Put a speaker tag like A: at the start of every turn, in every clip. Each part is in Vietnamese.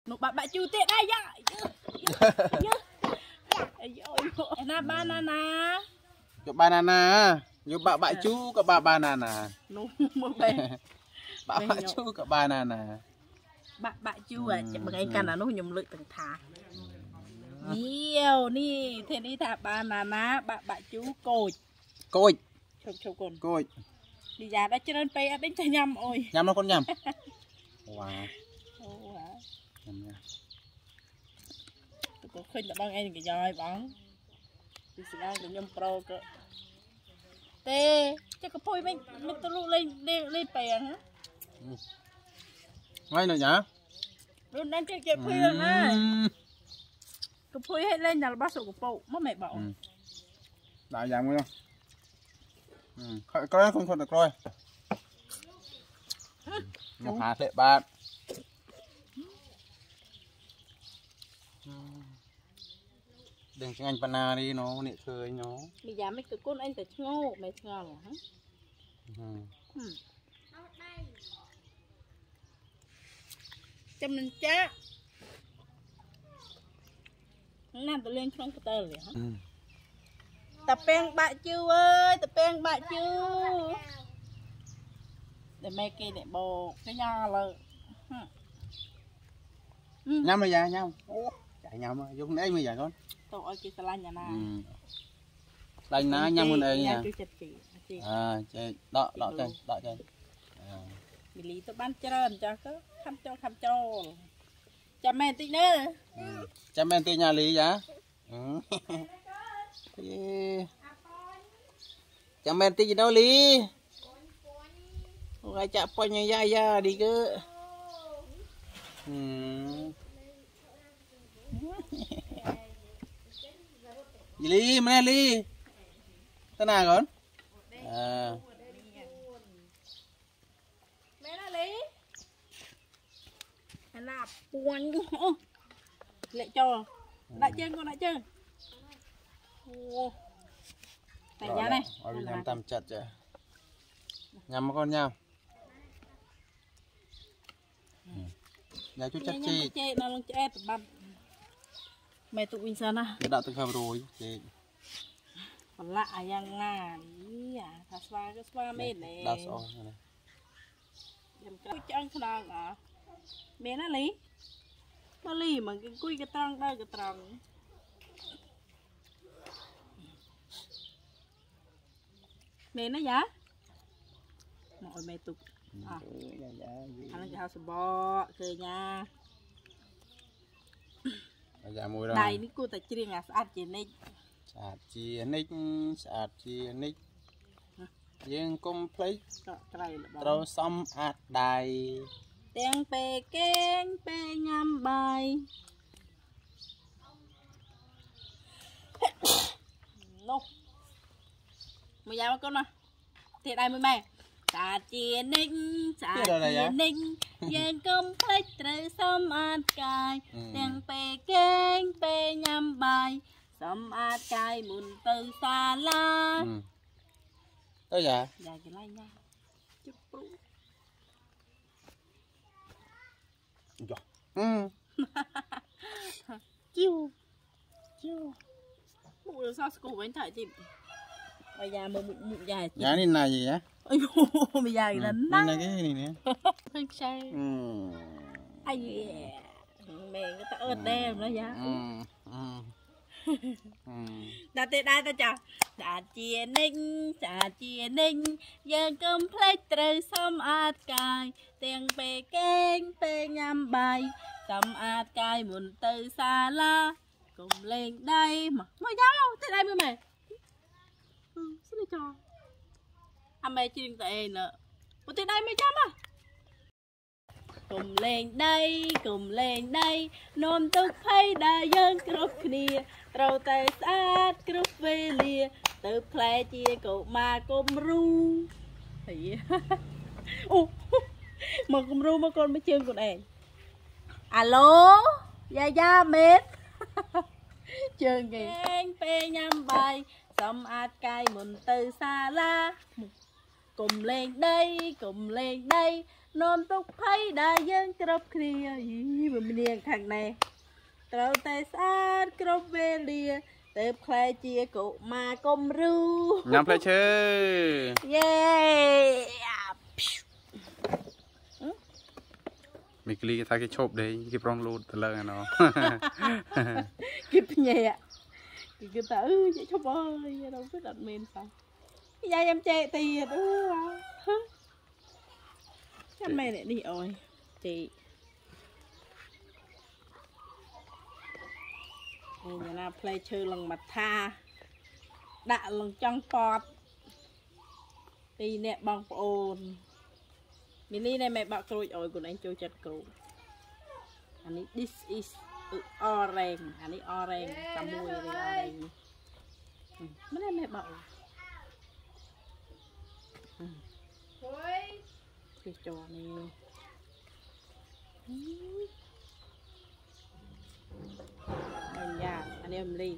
A: Nụ bà chu tiện đây dạ. Na banana.
B: Yo banana. Yo bà chu ke banana.
A: Nụ mơ bè.
B: Bà chu ke banana.
A: Bà chu à, bằng anh căn là nó nhầm lợi từng thả. Nhiều ni, thế đi thả banana, bà chu cột.
B: Cột.
A: Chụp con.
B: Cột.
A: Đi ra đã cho nên pe đánh cho nhầm ôi.
B: Nhầm nó con nhầm. Wow. Nhầm nha.
A: Tôi có khuyên là bằng anh cái dòi bóng. Tôi sẽ đang được nhầm pro cơ. Tê, chắc có phôi mình tôi lụ lên pe hả?
B: Ngay nữa nhá.
A: Luôn đang chạy phôi rồi này. Cái phôi hết lên là bác sổ của bộ, mất mẹ bảo.
B: Đại dạng không? Coi không được rồi. Một hạt lệ bạn. Đừng cho anh pana đi nó nị khơi nó.
A: Bây giờ mấy cái con anh phải ngô mày ngon hả? Chăm mình cha. Nam tụi lên trong cái tờ vậy hả? Tập bèn bạ chưa ơi, tập bèn bạ chưa? Để mấy kia để bò cái nho là.
B: Nhâm rồi dạ nhâm. Chạy nhâm mà dùng đấy mới vậy con.
A: Tụi ơi kia salad nhà nào?
B: Đây ná nhâm con đây nha. À, đọ chơi.
A: Bị lý tụi bán trơn cho có khăm cho. Chăm men tí nữa.
B: Chăm men tí nhà lý giá. Chăm men tí gì đâu lý. Người chạm po nhà ya đi cơ. Lý mana lý. Tenang con.
A: Mẹ nó lý. Là buồn. Lại cho. Lại chân con lại chân. Tại giá này.
B: Nhắm tầm chặt chưa. Nhắm con nhau. Nhà chú chắc chi.
A: Chê nó lông chê tập băm. Mày tụi mình sao nè.
B: Cái đạo từng hợp rồi.
A: Còn lạ yang ngà. Thà xoa cái xoa mệt này.
B: Đá xo này.
A: Cái chân khăn à. Mẹ nó lý. Nó lý mà cái cùi cái trăng đây cái trăng. Mẹ nó giá. Mọi mẹ tục. Anh cái house bò cười nha. Đây ní cô ta chỉ ngà sát chỉ nick.
B: Sát chỉ nick. Nhưng complete. Trâu xong ạt đài.
A: Tiếng pe keng pe nhâm bài. Lô. Mày ra con nè. Thì đây mày. Sát chỉ nick. Nhưng complete trâu xong ạt cài. Tiếng pe keng pe nhâm bài. Xong ạt cài mùn từ xa la.
B: Tới dạ?
A: Dạ cái này nha. Chút bụng. Chiu. Bụng được sao cô bánh thải chị. Bây giờ mà bụng dài.
B: Dạ này là gì á?
A: Ôi dồi, bây giờ là nắng.
B: Này cái này nè.
A: Hơi say. Ai yeah. Mẹ người ta ớt đem đó giá. Đã tới đây ta chào. Đã chia ninh. Giờ complete trời xong át cài. Tiếng bè kênh bè nhằm bài. Xong át cài muốn từ xa la. Cùng lên đây mà. Mày đâu? Tới đây mới mày. Xin lỗi cho. Anh mẹ chuyên tệ nè. Một tới đây mới chăm à. Cùng lên đây. Nôm tục hay đa dân krop kìa. Trâu tay sát krop về lìa. Từ play chia cậu mà côm ru. Mà côm ru mà con mới chương con em. Alo. Dạ mệt. Chương kìa. Anh phê nhằm bài. Xong át cay mùn từ xa la. Cùng lên đây. nôm tục thấy đại dân cướp kia mình điên thằng này trâu tay sát cướp về lìa tệp khai chia cụ mà công ru
B: nhắm phải chơi
A: yeah
B: mình cái thay cái chộp đấy cái prong lụt từ lâu nó
A: kịp nhẹ cái ta vậy chụp ơi đâu biết đặt mình sao da em chè tiền chắc mày lại đi rồi chị nhà nào play chơi lần mặt tha đã lần trong pot đi nè bong ồn mini này mẹ bạc rồi ôi của anh chơi chặt cụ anh ấy this is orange anh ấy orange tao mua đi orange mấy này mẹ bạc cái trò này anh ya anh em đi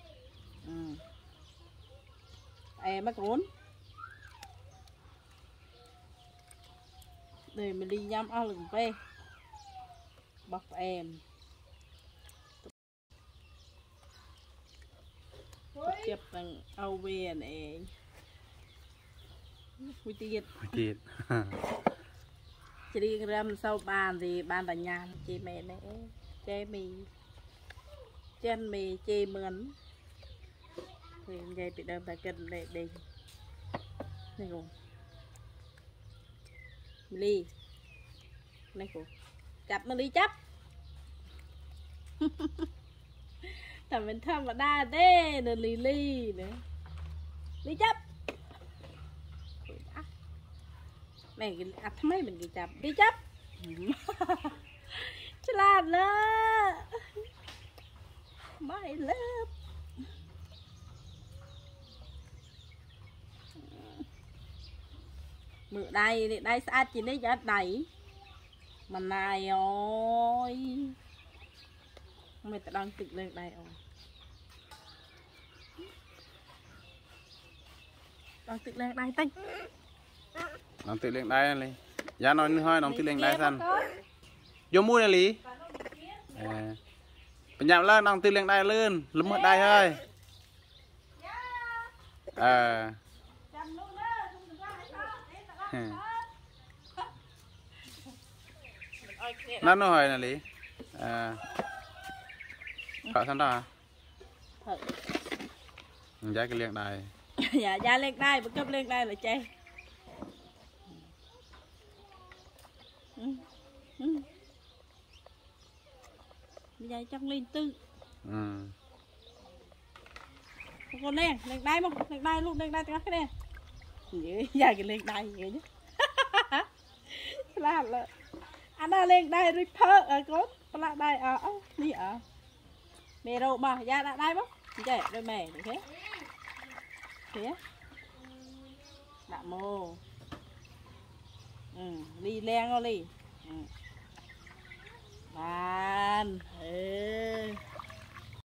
A: em mất cuốn để mình đi nhắm ao lừng ve bọc em chụp bằng ao về này vui tiệt chỉ đi râm sau bàn thì bàn là nhà chị mẹ này chê mì chân mì chê mướn thì vậy bị đâm phải cần để đi này cùng ly này cùng chặt mà đi chấp thằng mình thăm mà đa thế rồi ly nữa đi chấp mẹ cái mấy mình đi chấp đi chấp chứ làm đó mày lớp mượn đây xa chỉ lấy giá đẩy mà này ôi mày ta đang tự lên đây rồi đang tự lên đây tinh
B: đang tự lên đây này giá nói nữa thôi đang tự lên đây san vô mua này lý bây giờ lên đang tự lên đây lên lúm ở đây thôi nó hỏi là lý thợ thằng đó giá cái liền này
A: dạ giá lên đây một cấp lên đây là chơi bây giờ chắc lên tư con đen lên đây không lên đây luôn lên đây cái đen giờ cái lên đây vậy chứ là anh đã lên đây rồi phơ ở cốt là đây ở đi ở mẹ đâu mà ra đã đây không chạy đôi mẹ được thế đã mô đi len đi bàn